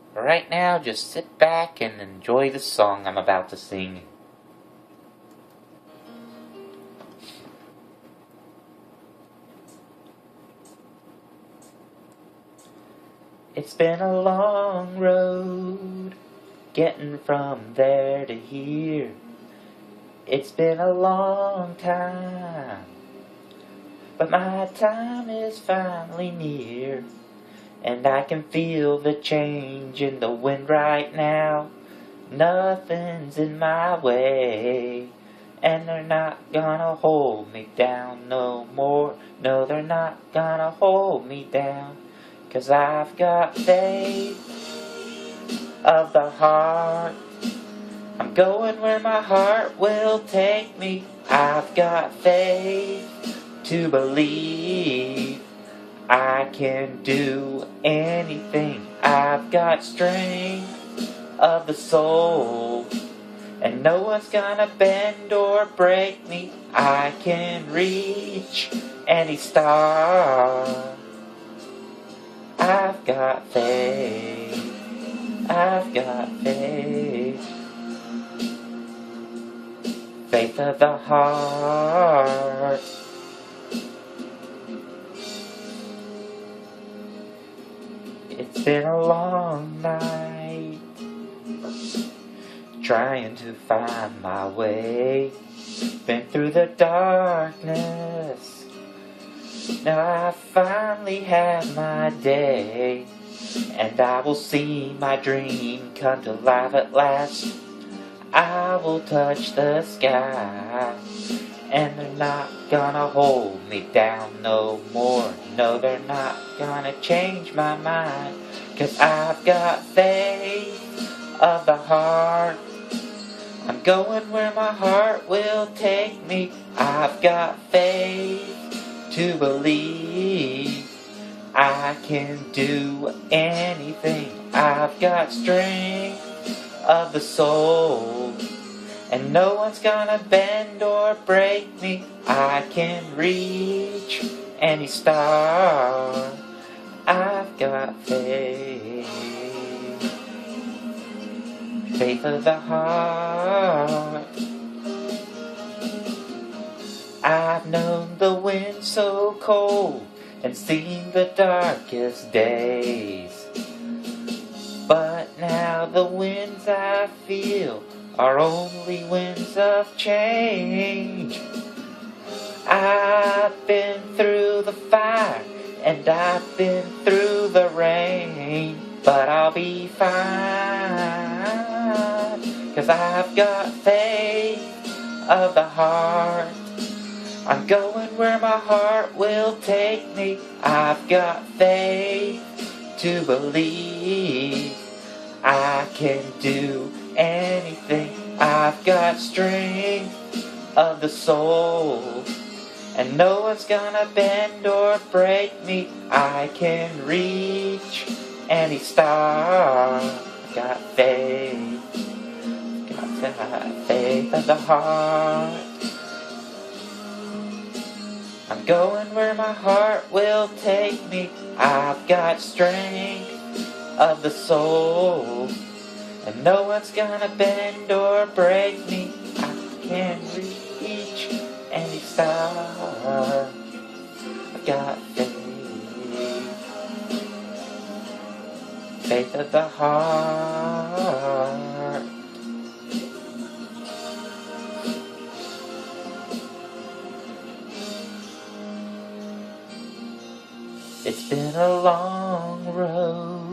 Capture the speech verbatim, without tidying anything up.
Right now, just sit back and enjoy the song I'm about to sing. It's been a long road, getting from there to here. It's been a long time, but my time is finally near. And I can feel the change in the wind right now. Nothing's in my way, and they're not gonna hold me down no more. No, they're not gonna hold me down, 'cause I've got faith of the heart. I'm going where my heart will take me. I've got faith to believe I can do anything. I've got strength of the soul, and no one's gonna bend or break me. I can reach any star. I've got faith. I've got faith. Faith of the heart. It's been a long night, trying to find my way. Been through the darkness, now I finally have my day. And I will see my dream come to life at last. I will touch the sky, and they're not gonna hold me down no more. No, they're not gonna change my mind, 'cause I've got faith of the heart. I'm going where my heart will take me. I've got faith to believe I can do anything. I've got strength of the soul, and no one's gonna bend or break me. I can reach any star. I've got faith. Faith of the heart. I've known the wind so cold and seen the darkest days, but now the winds I feel are only winds of change. I've been through the fire and I've been through the rain, but I'll be fine, 'cause I've got faith of the heart. I'm going where my heart will take me. I've got faith to believe I can do anything. I've got strength of the soul, and no one's gonna bend or break me. I can reach any star. I've got faith. Got that faith of the heart. I'm going where my heart will take me. I've got strength of the soul, and no one's gonna bend or break me. I can reach any star. I've got faith. Faith of the heart. It's been a long road,